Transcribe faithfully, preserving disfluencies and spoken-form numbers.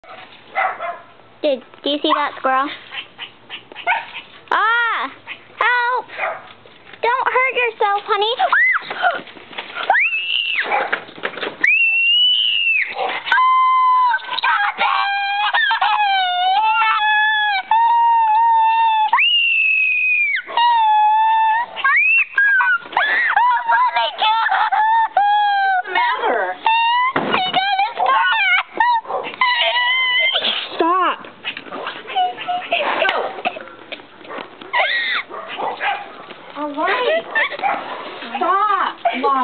Did, do you see that squirrel? Ah! Help! Don't hurt yourself, honey.